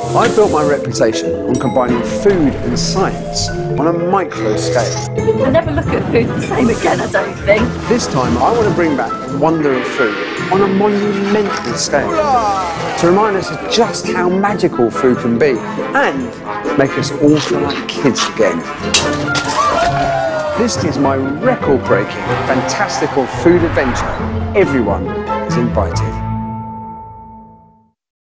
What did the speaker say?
I built my reputation on combining food and science on a micro scale. I'll never look at food the same again, I don't think. This time I want to bring back the wonder of food on a monumental scale to remind us of just how magical food can be and make us all feel like kids again. This is my record-breaking, fantastical food adventure. Everyone is invited.